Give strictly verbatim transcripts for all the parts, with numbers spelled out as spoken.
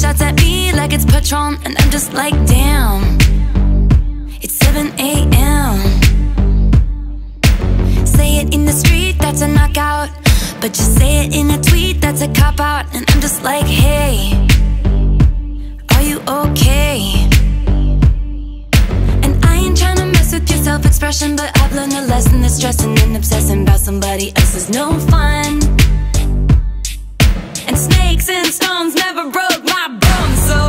shots at me like it's Patron, and I'm just like, damn, it's seven A M Say it in the street, that's a knockout, but just say it in a tweet, that's a cop-out. And I'm just like, hey, are you okay? And I ain't tryna mess with your self-expression, but I've learned a lesson that stressing and obsessing about somebody else is no fun. And snakes and stones never broke my bones, so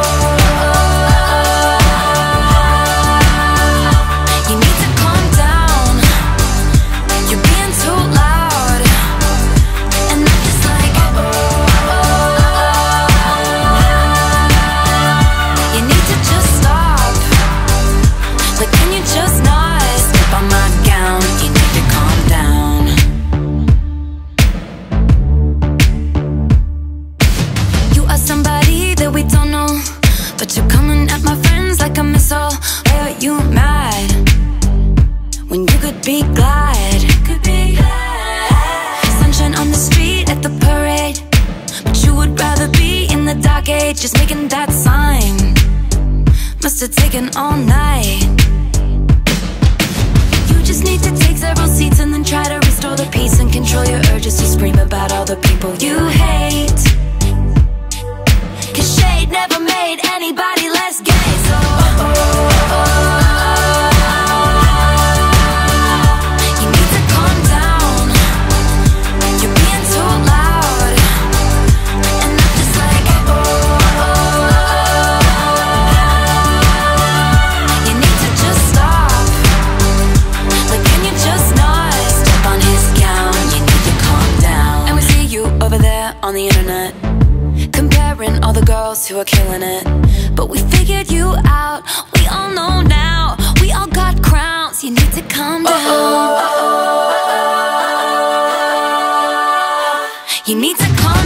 you need to calm down. You're being too loud, and I'm just like, you need to just stop. Like, can you just not step on my gown? You need to calm down. You are somebody that we don't know, but you're coming at my friends like a missile. Why are you mad when you could be glad? Could be glad. Sunshine on the street at the parade, but you would rather be in the dark age. Just making that sign must have taken all night. You just need to take several seats and then try to restore the peace and control your urges to scream about all the people you hate. Cause shade never made anybody less gay, so you need to calm down. You're being too loud, and I'm just like, you need to just stop. Like, can you just not step on his gown? You need to calm down. And we see you over there on the internet, comparing all the girls who are killing it. But we figured you out, we all know now. We all got crowns, you need to calm down. You need to calm